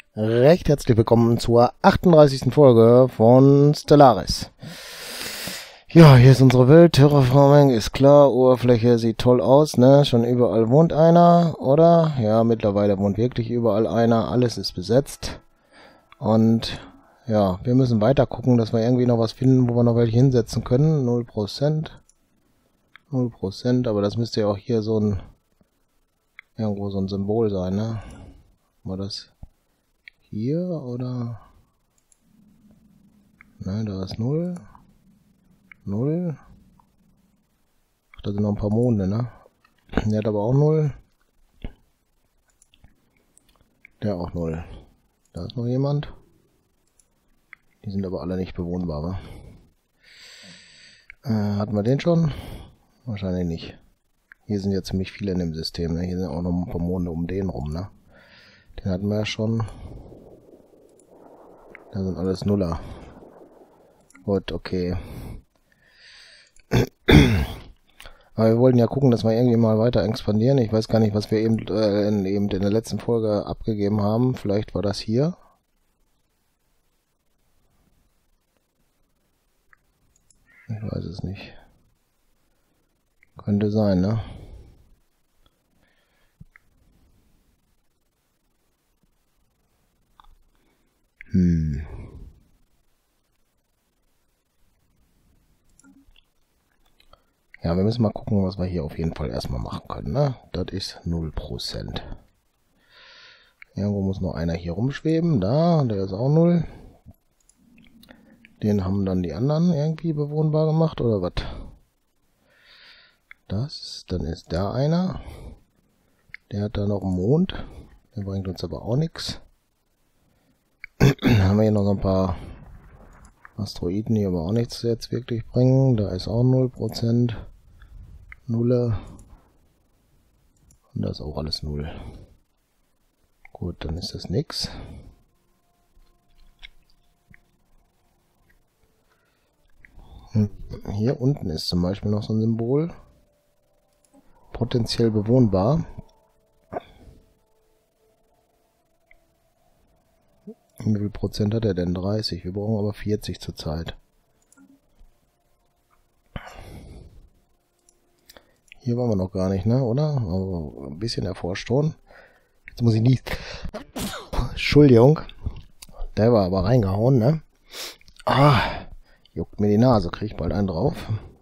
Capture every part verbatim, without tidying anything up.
Recht herzlich willkommen zur achtunddreißigsten Folge von Stellaris. Ja, hier ist unsere Welt, Terraforming ist klar, Oberfläche sieht toll aus, ne? Schon überall wohnt einer, oder? Ja, mittlerweile wohnt wirklich überall einer, alles ist besetzt. Und ja, wir müssen weiter gucken, dass wir irgendwie noch was finden, wo wir noch welche hinsetzen können. null Prozent. null Prozent, aber das müsste ja auch hier so ein irgendwo so ein Symbol sein, ne? War das hier oder? Nein, da ist null. null. Ach, da sind noch ein paar Monde, ne? Der hat aber auch null. Der auch null. Da ist noch jemand. Die sind aber alle nicht bewohnbar, wa? Äh, hatten wir den schon? Wahrscheinlich nicht. Hier sind ja ziemlich viele in dem System, ne? Hier sind auch noch ein paar Monde um den rum, ne? Den hatten wir ja schon. Da sind alles Nuller. Gut, okay. Aber wir wollten ja gucken, dass wir irgendwie mal weiter expandieren. Ich weiß gar nicht, was wir eben, äh, in, eben in der letzten Folge abgegeben haben. Vielleicht war das hier. Ich weiß es nicht. Könnte sein, ne? Hm. Ja, wir müssen mal gucken, was wir hier auf jeden Fall erstmal machen können, ne? Das ist null Prozent. Irgendwo muss noch einer hier rumschweben. Da, der ist auch null. Den haben dann die anderen irgendwie bewohnbar gemacht, oder was? Das, dann ist da einer. Der hat da noch einen Mond. Der bringt uns aber auch nichts. Dann haben wir hier noch so ein paar Asteroiden, die aber auch nichts jetzt wirklich bringen. Da ist auch null Prozent. Nulle. Und da ist auch alles null. Gut, dann ist das nix. Hier unten ist zum Beispiel noch so ein Symbol. Potenziell bewohnbar. Wie viel Prozent hat er denn? dreißig. Wir brauchen aber vierzig zurzeit. Hier waren wir noch gar nicht, ne? Oder? Also ein bisschen erforscht schon. Jetzt muss ich nicht... Entschuldigung. Der war aber reingehauen, ne? Ah, juckt mir die Nase. Krieg ich bald einen drauf.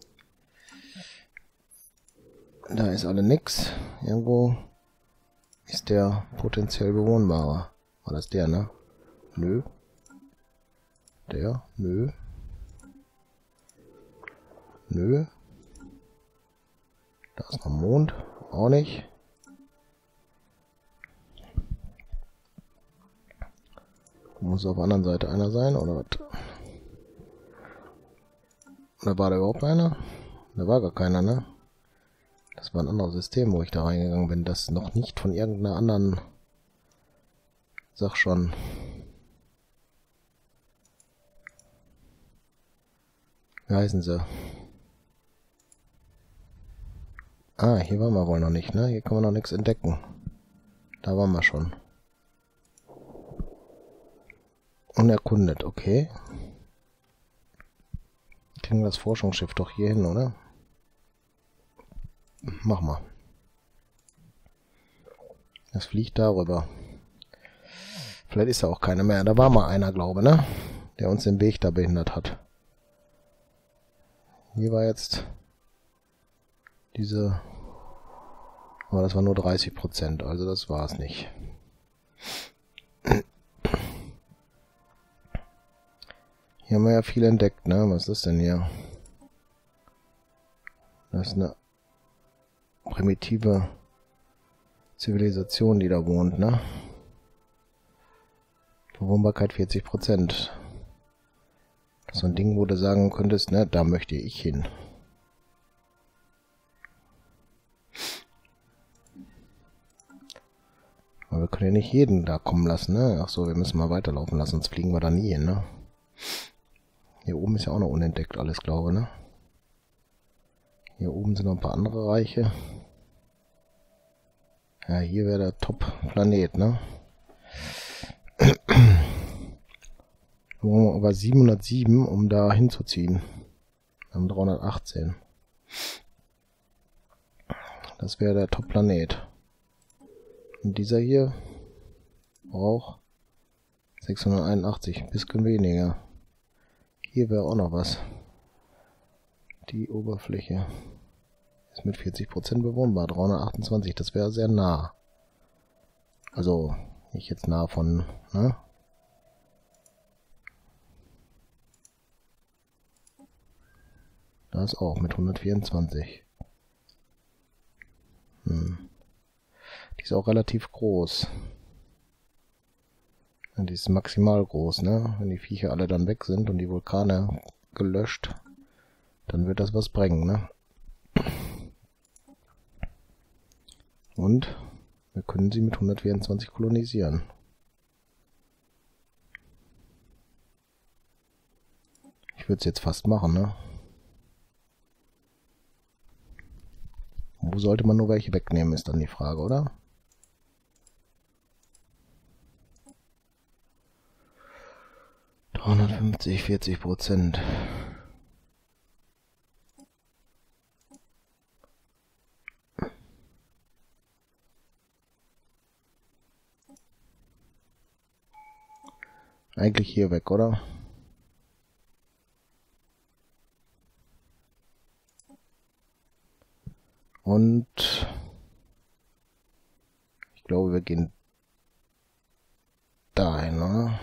Da ist alle nix. Irgendwo ist der potenziell bewohnbare. War das der, ne? Nö. Der? Nö. Nö. Da ist noch Mond. Auch nicht. Muss auf der anderen Seite einer sein, oder was? Oder war da überhaupt einer? Da war gar keiner, ne? Das war ein anderes System, wo ich da reingegangen bin. Das noch nicht von irgendeiner anderen... Sag schon... Wie heißen sie? Ah, hier waren wir wohl noch nicht, ne? Hier kann man noch nichts entdecken. Da waren wir schon. Unerkundet, okay. Kriegen wir das Forschungsschiff doch hier hin, oder? Mach mal. Das fliegt darüber. Vielleicht ist da auch keiner mehr. Da war mal einer, glaube ich, ne? Der uns den Weg da behindert hat. Hier war jetzt diese... Aber das war nur dreißig Prozent, also das war es nicht. Hier haben wir ja viel entdeckt, ne? Was ist das denn hier? Das ist eine primitive Zivilisation, die da wohnt, ne? Bewohnbarkeit vierzig Prozent. So ein Ding, wo du sagen könntest, ne, da möchte ich hin. Aber wir können ja nicht jeden da kommen lassen, ne? Ach so, wir müssen mal weiterlaufen lassen, sonst fliegen wir da nie hin, ne? Hier oben ist ja auch noch unentdeckt alles, glaube ich, ne? Hier oben sind noch ein paar andere Reiche. Ja, hier wäre der Top-Planet, ne? Wir brauchen aber siebenhundertsieben, um da hinzuziehen. Wir haben dreihundertachtzehn. Das wäre der Top-Planet. Und dieser hier braucht sechshunderteinundachtzig, ein bisschen weniger. Hier wäre auch noch was. Die Oberfläche ist mit vierzig Prozent bewohnbar. dreihundertachtundzwanzig, das wäre sehr nah. Also, nicht jetzt nah von, ne? Das auch mit hundertvierundzwanzig. Hm. Die ist auch relativ groß. Die ist maximal groß, ne? Wenn die Viecher alle dann weg sind und die Vulkane gelöscht, dann wird das was bringen, ne? Und wir können sie mit hundertvierundzwanzig kolonisieren. Ich würde es jetzt fast machen, ne? Wo sollte man nur welche wegnehmen, ist dann die Frage, oder? dreihundertfünfzig, vierzig Prozent. Eigentlich hier weg, oder? Und ich glaube, wir gehen dahin, oder?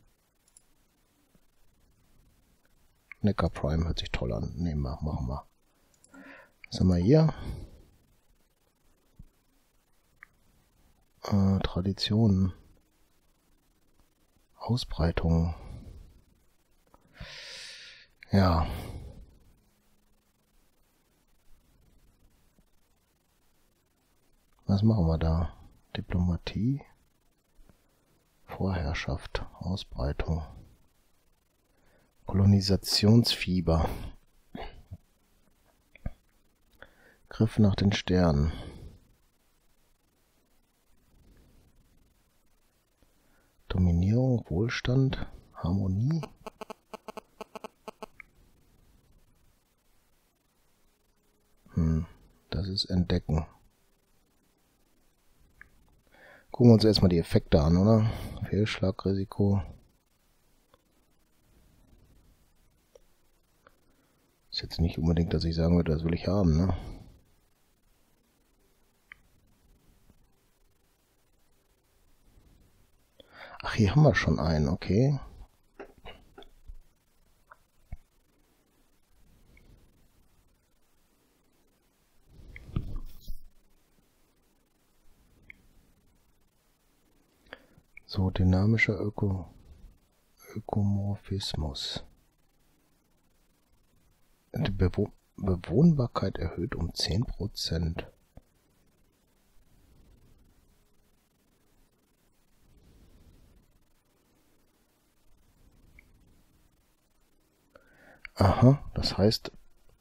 Neckar Prime hört sich toll an. Nehmen wir, machen wir. Was haben wir hier? Äh, Traditionen. Ausbreitung. Ja. Was machen wir da? Diplomatie. Vorherrschaft. Ausbreitung. Kolonisationsfieber. Griff nach den Sternen. Dominierung, Wohlstand, Harmonie. Hm, das ist Entdecken. Gucken wir uns erstmal die Effekte an, oder? Fehlschlagrisiko. Ist jetzt nicht unbedingt, dass ich sagen würde, das will ich haben, ne? Ach, hier haben wir schon einen, okay. So, dynamischer Öko Ökomorphismus. Die Bewo Bewohnbarkeit erhöht um zehn Prozent. Aha, das heißt,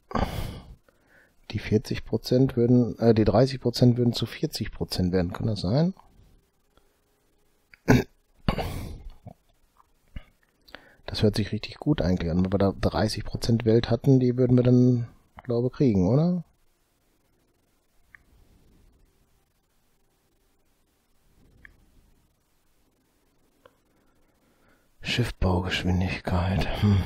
die vierzig Prozent würden, äh, die dreißig Prozent würden zu vierzig Prozent werden. Kann das sein? Das hört sich richtig gut eigentlich an. Wenn wir da dreißig Prozent Welt hatten, die würden wir dann, glaube ich, kriegen, oder? Schiffbaugeschwindigkeit. Hm.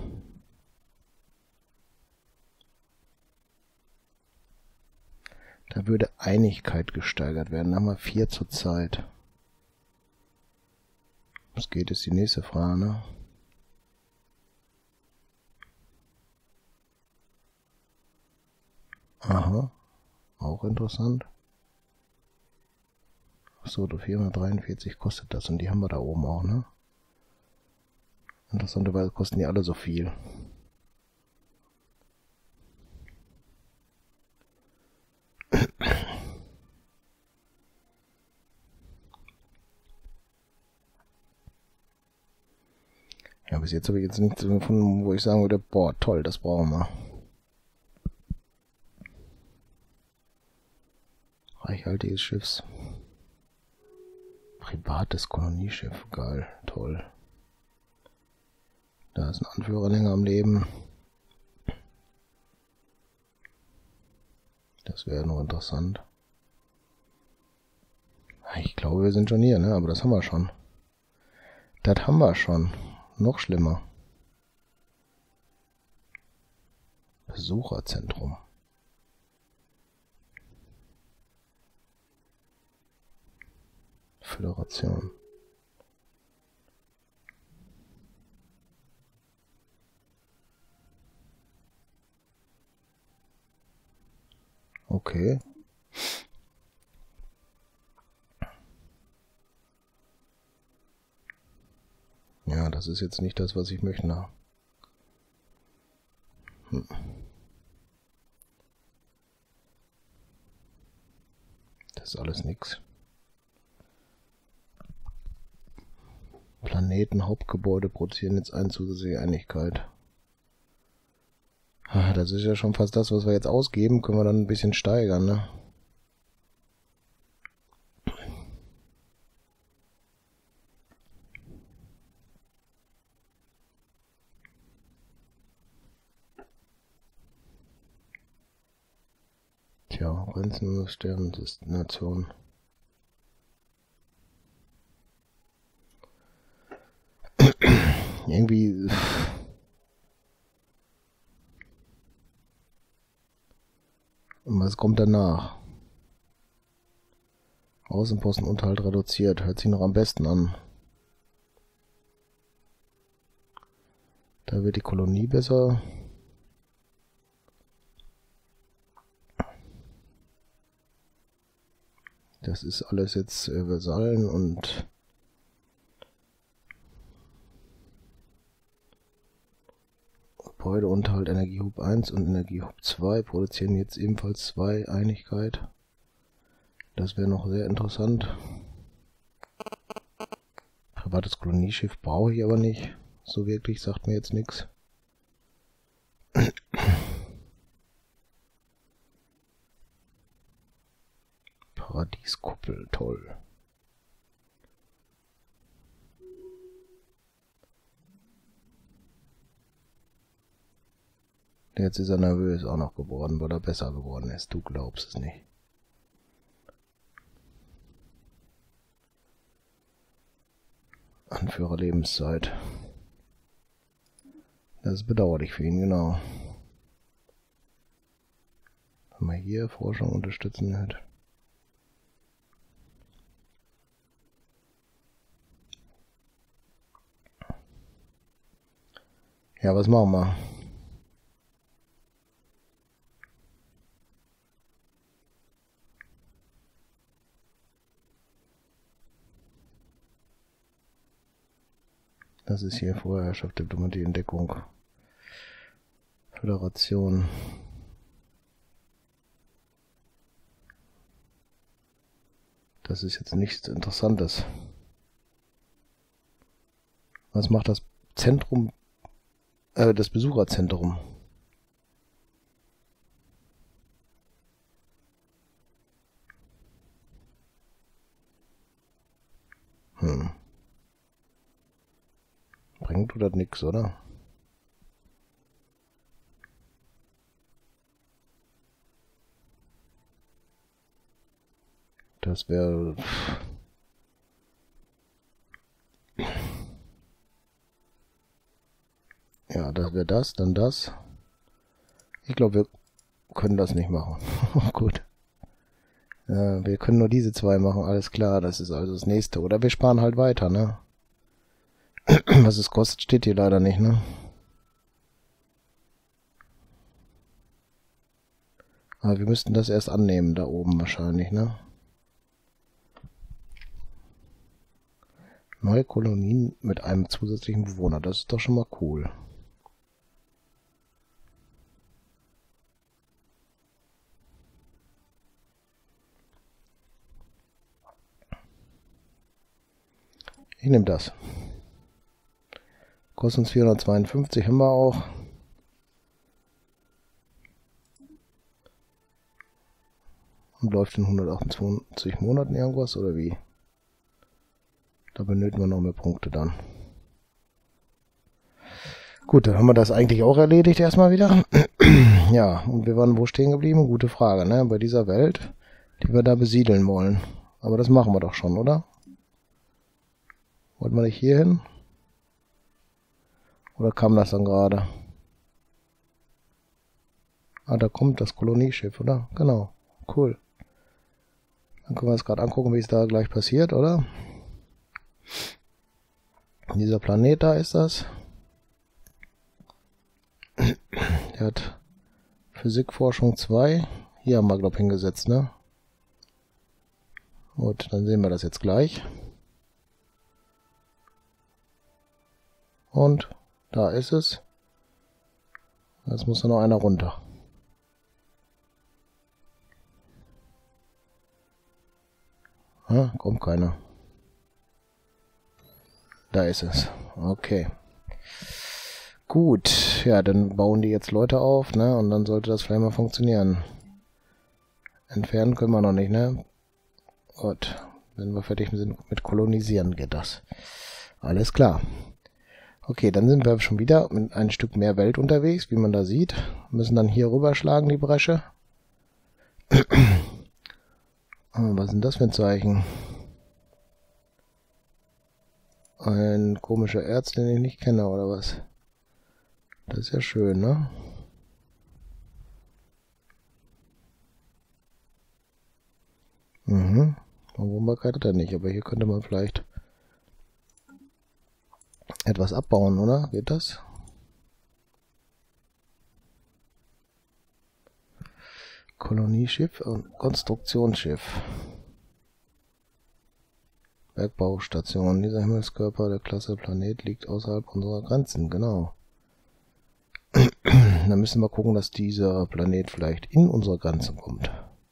Da würde Einigkeit gesteigert werden. Da haben wir vier zur Zeit. Was geht, ist die nächste Frage, ne? Aha, auch interessant. Achso, vierhundertdreiundvierzig kostet das und die haben wir da oben auch, ne? Interessanterweise kosten die alle so viel. Ja, bis jetzt habe ich jetzt nichts gefunden, wo ich sagen würde, boah, toll, das brauchen wir. Reichhaltiges Schiffs. Privates Kolonieschiff, geil, toll. Da ist ein Anführer länger am Leben. Das wäre noch interessant. Ich glaube, wir sind schon hier, ne? Aber das haben wir schon. Das haben wir schon. Noch schlimmer. Besucherzentrum. Föderation. Okay. Ja, das ist jetzt nicht das, was ich möchte. Hm. Das ist alles nix. Planeten-Hauptgebäude produzieren jetzt eine zusätzliche Einigkeit. Das ist ja schon fast das, was wir jetzt ausgeben. Können wir dann ein bisschen steigern, ne? Tja, grenzenlose Sternensystemnation. Irgendwie... Und was kommt danach? Außenpostenunterhalt reduziert. Hört sich noch am besten an. Da wird die Kolonie besser. Das ist alles jetzt äh, Vasallen und Gebäudeunterhalt Energiehub eins und Energiehub zwei produzieren jetzt ebenfalls zwei Einigkeit. Das wäre noch sehr interessant. Privates Kolonieschiff brauche ich aber nicht. So wirklich, sagt mir jetzt nichts. Paradieskuppel, toll. Jetzt ist er nervös auch noch geworden, weil er besser geworden ist. Du glaubst es nicht. Anführer Lebenszeit. Das ist bedauerlich für ihn, genau. Haben wir hier Forschung unterstützen wird. Ja, was machen wir? Das ist hier Vorherrschaft, Diplomatie, Entdeckung. Föderation. Das ist jetzt nichts Interessantes. Was macht das Zentrum, äh, das Besucherzentrum? Hm. Bringt oder nix, oder? Das wäre... Ja, das wäre das, dann das. Ich glaube, wir können das nicht machen. Gut. Ja, wir können nur diese zwei machen, alles klar. Das ist also das nächste. Oder wir sparen halt weiter, ne? Was es kostet, steht hier leider nicht, ne? Aber wir müssten das erst annehmen, da oben wahrscheinlich, ne? Neue Kolonien mit einem zusätzlichen Bewohner, das ist doch schon mal cool. Ich nehme das. Kostet uns vierhundertzweiundfünfzig, haben wir auch. Und läuft in hundertachtundzwanzig Monaten irgendwas, oder wie? Da benötigen wir noch mehr Punkte dann. Gut, dann haben wir das eigentlich auch erledigt erstmal wieder. Ja, und wir waren wo stehen geblieben? Gute Frage, ne? Bei dieser Welt, die wir da besiedeln wollen. Aber das machen wir doch schon, oder? Wollten wir nicht hier hin? Oder kam das dann gerade? Ah, da kommt das Kolonieschiff, oder? Genau, cool. Dann können wir uns gerade angucken, wie es da gleich passiert, oder? Dieser Planet da ist das. Der hat Physikforschung zwei. Hier haben wir, glaube ich, hingesetzt, ne? Gut, dann sehen wir das jetzt gleich. Und da ist es. Jetzt muss da noch einer runter. Ah, kommt keiner. Da ist es. Okay. Gut, ja, dann bauen die jetzt Leute auf, ne? Und dann sollte das vielleicht mal funktionieren. Entfernen können wir noch nicht, ne? Gut, wenn wir fertig sind mit Kolonisieren, geht das. Alles klar. Okay, dann sind wir schon wieder mit ein Stück mehr Welt unterwegs, wie man da sieht. Müssen dann hier rüberschlagen, die Bresche. Oh, was sind das für ein Zeichen? Ein komischer Erz, den ich nicht kenne, oder was? Das ist ja schön, ne? Mhm. Wohnbarkeit hat er nicht, aber hier könnte man vielleicht etwas abbauen, oder? Geht das? Kolonieschiff und Konstruktionsschiff. Bergbaustation. Dieser Himmelskörper der Klasse Planet liegt außerhalb unserer Grenzen, genau. Dann müssen wir gucken, dass dieser Planet vielleicht in unsere Grenzen kommt.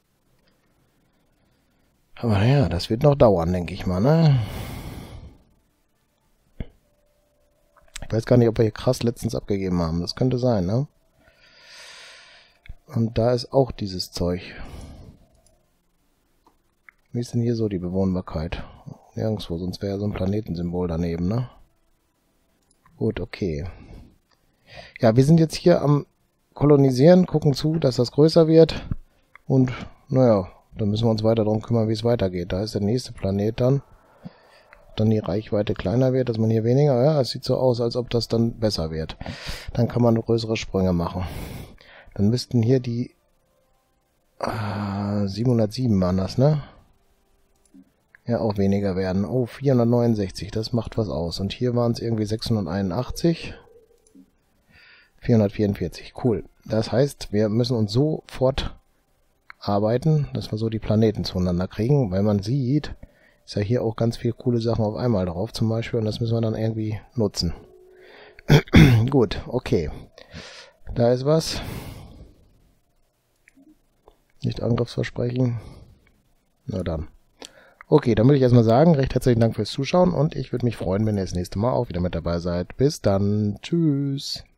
Aber naja, das wird noch dauern, denke ich mal, ne? Ich weiß gar nicht, ob wir hier krass letztens abgegeben haben. Das könnte sein, ne? Und da ist auch dieses Zeug. Wie ist denn hier so die Bewohnbarkeit? Nirgendwo, sonst wäre ja so ein Planetensymbol daneben, ne? Gut, okay. Ja, wir sind jetzt hier am Kolonisieren, gucken zu, dass das größer wird. Und, naja, dann müssen wir uns weiter darum kümmern, wie es weitergeht. Da ist der nächste Planet dann. Dann die Reichweite kleiner wird, dass man hier weniger... Ja, es sieht so aus, als ob das dann besser wird. Dann kann man größere Sprünge machen. Dann müssten hier die... Ah, siebenhundertsieben waren das, ne? Ja, auch weniger werden. Oh, vierhundertneunundsechzig, das macht was aus. Und hier waren es irgendwie sechshunderteinundachtzig. vierhundertvierundvierzig, cool. Das heißt, wir müssen uns so fortarbeiten, dass wir so die Planeten zueinander kriegen, weil man sieht, ist ja hier auch ganz viele coole Sachen auf einmal drauf zum Beispiel und das müssen wir dann irgendwie nutzen. Gut, okay. Da ist was. Nicht Angriffsversprechen. Na dann. Okay, dann würde ich erstmal sagen, recht herzlichen Dank fürs Zuschauen und ich würde mich freuen, wenn ihr das nächste Mal auch wieder mit dabei seid. Bis dann. Tschüss.